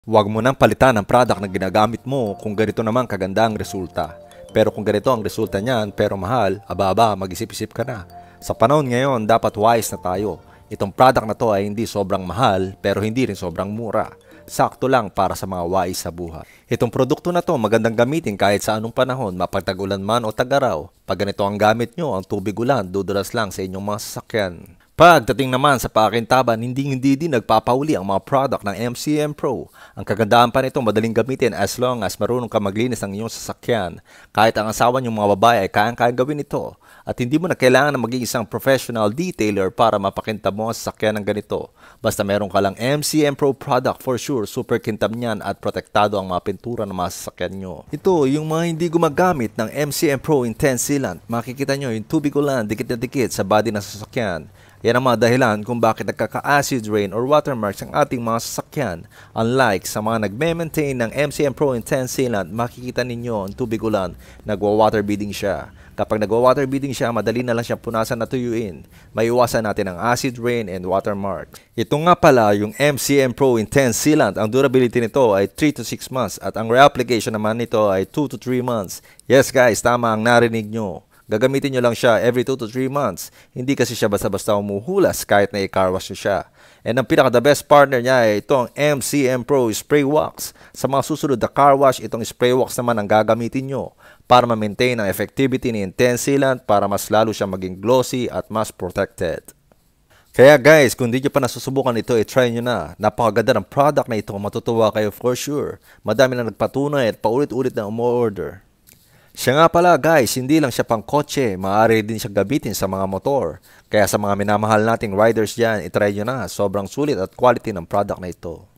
Huwag mo nang palitan ang product na ginagamit mo kung ganito naman kaganda ang resulta. Pero kung ganito ang resulta niyan pero mahal, aba, mag-isip-isip ka na. Sa panahon ngayon, dapat wise na tayo. Itong product na to ay hindi sobrang mahal pero hindi rin sobrang mura. Sakto lang para sa mga wise sa buhay. Itong produkto na to magandang gamitin kahit sa anong panahon, mapagtag-ulan man o tag-araw. Pag ganito ang gamit nyo, ang tubig ulan, dudulas lang sa inyong mga sasakyan. Pagdating naman sa pakintaban, hindi din nagpapauli ang mga product ng MCM Pro. Ang kagandahan pa nito, madaling gamitin as long as marunong ka maglinis ng iyong sasakyan. Kahit ang asawa niyong mga babae ay kayang-kayang gawin ito. At hindi mo na kailangan na maging isang professional detailer para mapakintab mo ang sasakyan ng ganito. Basta meron ka lang MCM Pro product, for sure, super kintab niyan at protektado ang mga pintura ng mga sasakyan nyo. Ito, yung mga hindi gumagamit ng MCM Pro Intense Sealant, makikita nyo yung tubig ulan dikit na dikit sa body ng sasakyan. Yan ang mga dahilan kung bakit nagkaka-acid rain or watermarks ang ating mga sasakyan. Unlike sa mga nagme-maintain ng MCM Pro Intense Sealant, makikita ninyo ang tubig ulan, nagwa-water beading siya. Kapag nagwa-water beading siya, madali na lang siya punasan na tuyuin. Maiwasan natin ang acid rain and watermark. Ito nga pala yung MCM Pro Intense Sealant. Ang durability nito ay 3 to 6 months at ang reapplication naman nito ay 2 to 3 months. Yes guys, tama ang narinig nyo. Gagamitin nyo lang siya every 2 to 3 months. Hindi kasi siya basta-basta umuhulas kahit na i-car wash nyo siya. And ang pinaka-the best partner niya ay itong MCM Pro Spray Wax. Sa mga susunod na car wash, itong spray wax naman ang gagamitin nyo para ma-maintain ang effectivity ni Intense Sealant para mas lalo siya maging glossy at mas protected. Kaya guys, kung hindi nyo pa nasusubukan ito, i-try nyo na. Napakaganda ng product na ito, matutuwa kayo for sure. Madami na nagpatunay at paulit-ulit na umu-order. Siya nga pala guys, hindi lang siya pang kotse, maaari din siya gamitin sa mga motor. Kaya sa mga minamahal nating riders dyan, itry nyo na, sobrang sulit at quality ng product na ito.